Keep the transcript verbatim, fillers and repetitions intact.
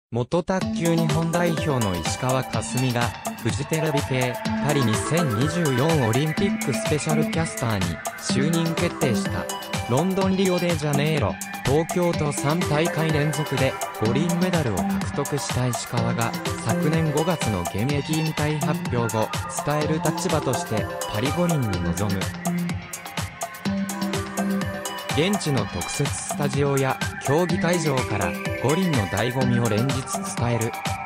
元卓球日本代表の石川佳純が、フジテレビ系、パリにせんにじゅうよんオリンピックスペシャルキャスターに就任決定した。ロンドンリオデジャネイロ、東京とさん大会連続で五輪メダルを獲得した石川が、昨年ごがつの現役引退発表後、伝える立場としてパリ五輪に臨む。現地の特設スタジオや競技会場から五輪の醍醐味を連日伝える。